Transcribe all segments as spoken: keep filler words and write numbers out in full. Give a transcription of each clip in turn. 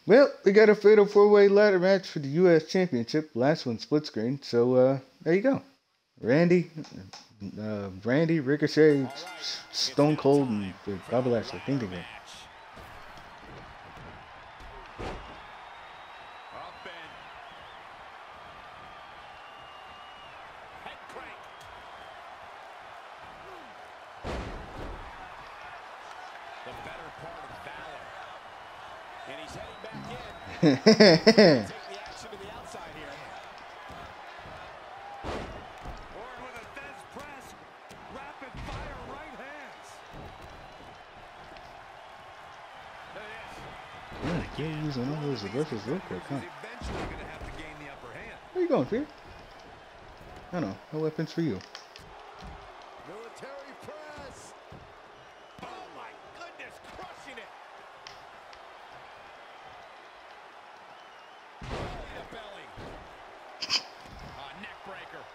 Well, we got a fatal four-way ladder match for the U S Championship. Last one split screen. So uh, there you go. Randy, uh, Randy, Ricochet, Stone Cold, and Bobby Lashley. Ding ding ding. And he's heading back in. Take the action to the outside here. Forward with a Thesz press. Rapid fire right hands. There it is. Yeah, can't use one of those reversals real quick, huh? Eventually going to have to gain the upper hand. Where you going, Fear? I don't know. No weapons for you. Military press. Oh my goodness, crushing it. The belly. Uh, neck breaker.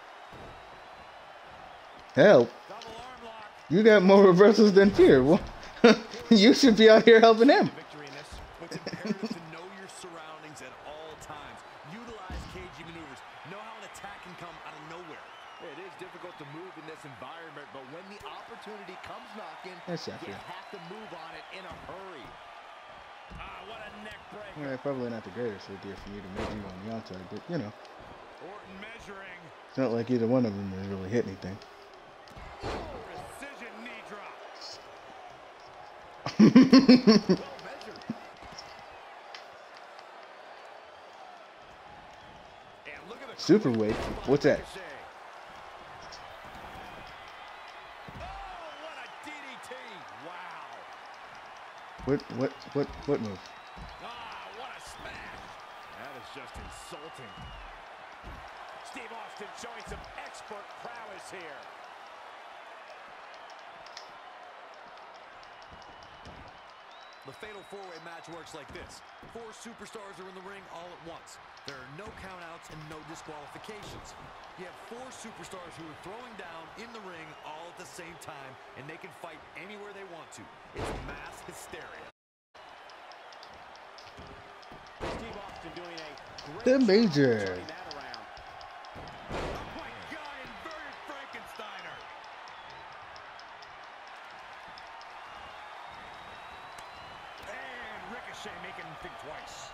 Hell, Double arm lock. you got more reversals than Fear. Well, you should be out here helping him. Victory in this. It's imperative to know your surroundings at all times. Utilize cagey maneuvers. Know how an attack can come out of nowhere. It is difficult to move in this environment, but when the opportunity comes knocking, That's you not fair. have to move on it in a hurry. Ah, what a neck breaker. Well, probably not the greatest idea for you to make you on the outside, but you know, Orton measuring. it's not like either one of them has really hit anything. Precision knee drop. Well measured. And look at the Superweight. What's that? Ricochet. Oh, what a D D T. Wow. What? What? What? What move? Ah, what a smash. That is just insulting. Steve Austin showing some expert prowess here. The fatal four-way match works like this. Four superstars are in the ring all at once. There are no countouts and no disqualifications. You have four superstars who are throwing down in the ring all at the same time, and they can fight anywhere they want to. It's mass hysteria. Steve Austin doing a great The job Major. turning that around. Oh my God, inverted Frankensteiner. And Ricochet making him think twice.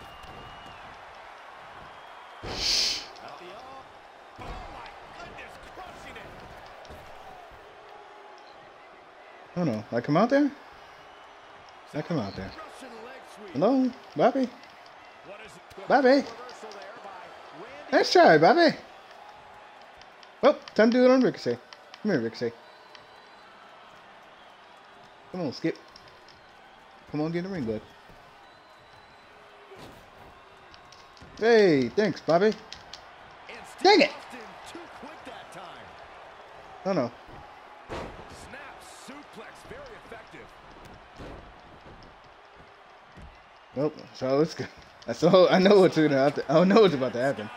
Out the up. Oh my goodness, crushing it. I don't know. I come out there? I come out there. Russian leg sweep. Hello, Bobby. What is it? Bobby. Reversal there by Randy. Let's try, Bobby. Oh, time to do it on Ricochet. Come here, Ricochet. Come on, Skip. Come on, get in the ring, bud. Hey, thanks, Bobby. And Steve Dang it. Austin too quick that time. Oh no. Snap suplex, very effective. Well, so it's good. I saw. I know what's gonna happen. I know what's about to happen.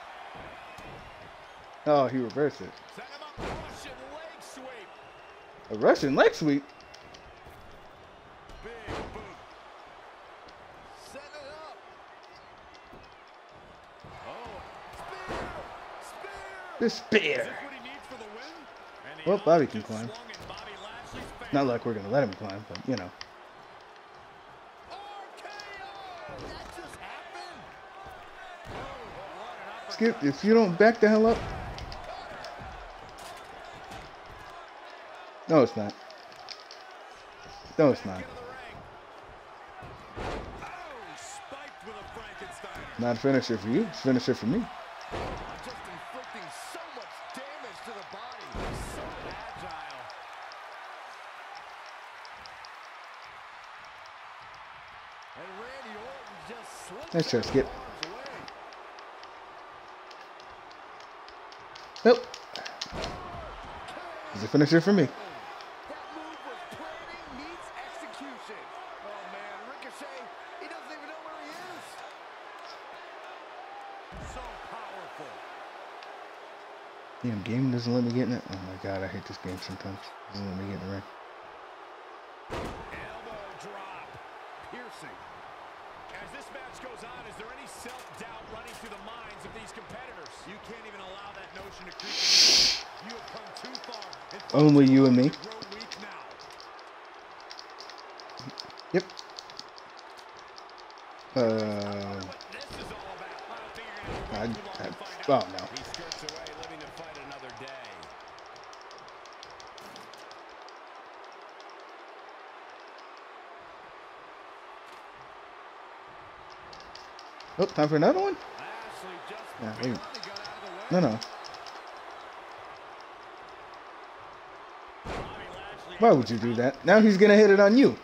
Oh, he reversed it. Set him up, Russian leg sweep. A Russian leg sweep. Big boot. Set it up. Oh, spear, spear. The Is spear. this what he needs for the win? And the Well, Bobby elbow can just climb. swung in Bobby Lashley's favor. Not like we're gonna let him climb, but you know. R K O! That just happened. Oh, what an uppercut. Skip, if you don't back the hell up. No, it's not. No, it's not. Into the ring. Oh, spiked with a Frankensteiner. Not a finisher for you. It's a finisher for me. Just inflicting so much damage to the body. So agile. And Randy Orton just slipped Nice try, Skip. arms away. Nope. It's a finisher for me. That move was planning meets execution. Oh man, Ricochet, he doesn't even know where he is. So powerful. Damn, game doesn't let me get in it. Oh my god, I hate this game sometimes. Doesn't let me get in the ring. Elbow drop. Piercing. As this match goes goes on, is there any self-doubt running through the minds of these competitors? You can't even allow that notion to creep in. You have come too far. Only you and me. Yep. Uh. I, I, oh no. He skirts away, living to fight another day. Oh, time for another one? Yeah, wait. No, no. Why would you do that? Now he's gonna hit it on you.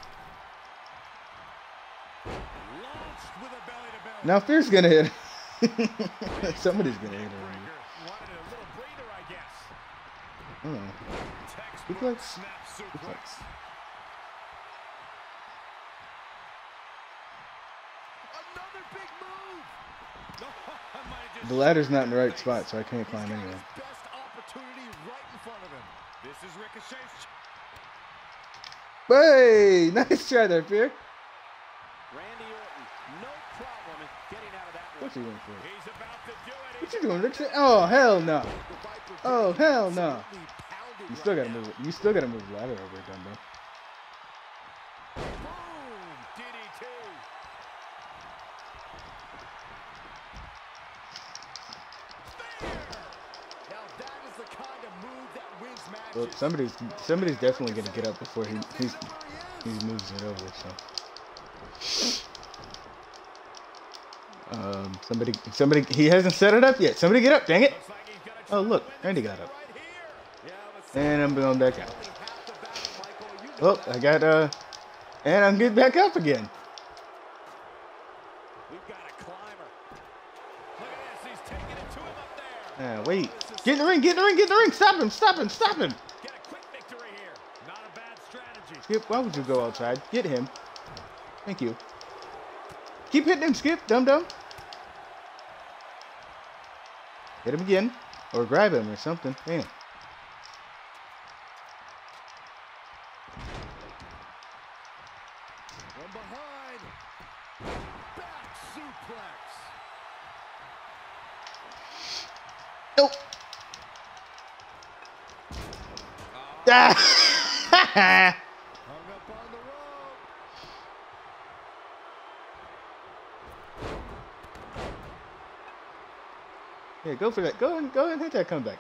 Now Fierce gonna hit. Somebody's gonna hit it on you. I don't know. Suplex? Suplex. The ladder's not in the right spot, so I can't climb anyway. This is Ricochet's. Hey, nice try there, Fear. Randy Orton, no problem in getting out of that one. What's he going for? He's about to do it. What you doing, Ricochet? Oh hell no! Oh hell no! You still gotta move it. You still gotta move the ladder over, Dumbo. Boom! D D T. Now that is the kind of move that wins matches. Well, somebody's somebody's definitely gonna get up before he he's he moves it over. So, um, somebody somebody he hasn't set it up yet. Somebody get up, dang it! Oh look, Randy got up, and I'm going back out. Oh, I got uh, and I'm getting back up again. We've got a climber. Look at this, he's taking it to him up there. Ah, wait. Get in the ring, get in the ring, get in the ring. Stop him, stop him, stop him. Get a quick victory here. Not a bad strategy. Skip, why would you go outside? Get him. Thank you. Keep hitting him, Skip, dum-dum. Hit him again. Or grab him or something. Damn. From behind. Back suplex. Nope. Ah. Hung up on the rope. Yeah, go for that. Go and go and hit that comeback.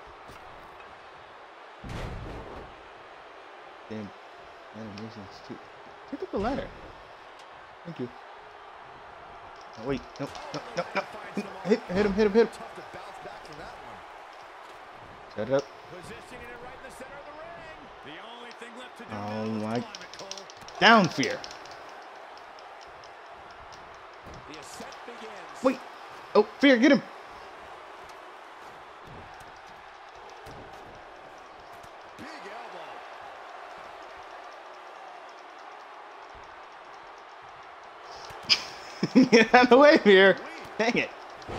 Damn. Animations too. Pick up the ladder. Thank you. Oh, wait. No, no, no, no. Hit, hit him, hit him, hit him. Tough to bounce back from that one. Set it up. Positioning it right in the center of the ring. The only thing left to do Oh now my. is climb it, Cole. Down, Fear. The ascent begins. Wait. Oh, Fear, get him. Big elbow. Get out of the way, Fear. Dang it.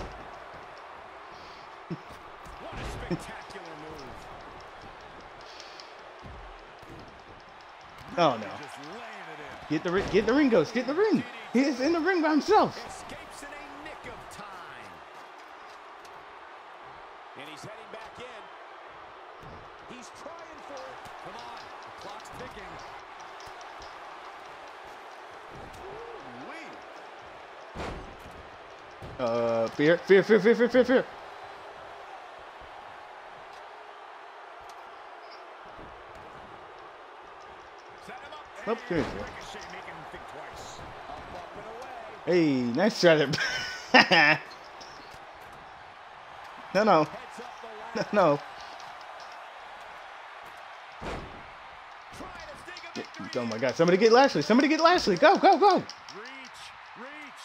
What a spectacular move. Oh no. Just laying it in. Get the ring. Get the ring, Ghost. Get the ring. He is in the ring by himself. Escapes in a nick of time. And he's heading back in. He's trying for it. Come on. The clock's ticking. Ooh-wee. Uh, Fear, Fear, Fear, Fear, Fear, Fear, Fear. Set him up. Oh, come here, Fear. Ricochet making him think twice. Up, up, and away. Hey, nice try there. No, no, Heads up the no, ladder. no. Trying to sting a victory. Oh my God! Somebody get Lashley. Somebody get Lashley. Go, go, go. Reach, reach.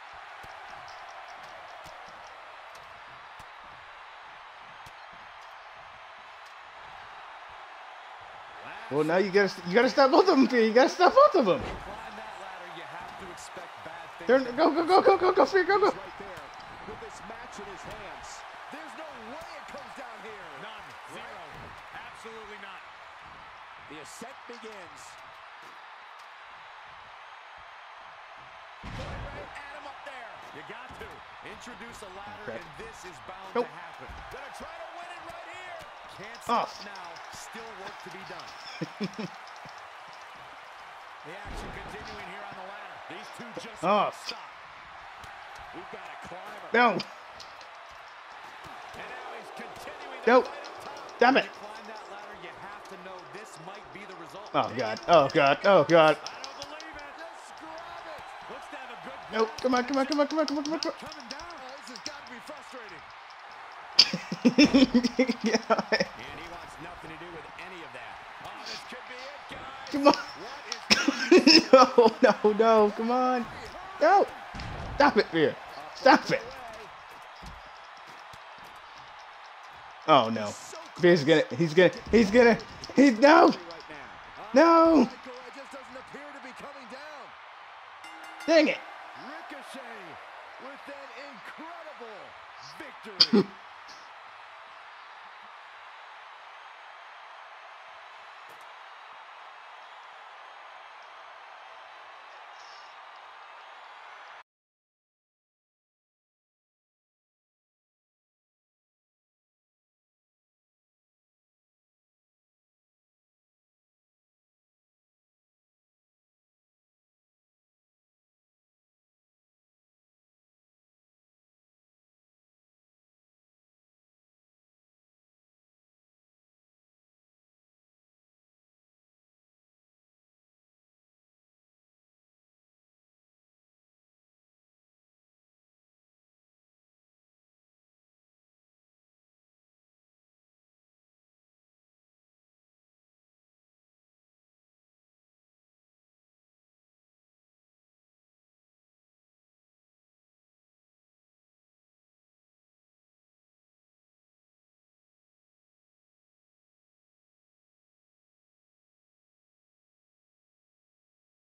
Well, now you gotta you gotta stop both of them, Fear. You gotta stop both of them. Climb that ladder, you have to expect bad things. Turn, go, go, go, go, go, go, Fear, go, go. Right there, with this match in his hands. There's no way it comes down here. None. Zero. Absolutely not. The ascent begins. Going right at him You got to introduce a ladder, Crap. and this is bound Nope. to happen. Gonna try to win it right here. Can't Oh. stop now. Still work to be done. The action continuing here on the ladder. These two just Oh. stop. We've got a climber. No. And now he's continuing to Nope. fight up top. Damn When it. you climb that ladder, you have to know this might be the result. Oh, God. Oh, God. Oh, God. I don't believe it. Just grab it. Looks to have a good Nope. grip. Come on, come on, come on, come on, come on, come on, come Not coming down. Oh, this has got to be frustrating. on. Yeah. And he wants nothing to do with any of that. Oh, this could be it, guys. Come on. What is No, no, no. Come on. No. Stop it, Veer. Stop it. Oh, no. Veer's gonna, he's gonna, he's gonna, he's, no. No. just doesn't appear to be coming down. Dang it. Ricochet with an incredible victory.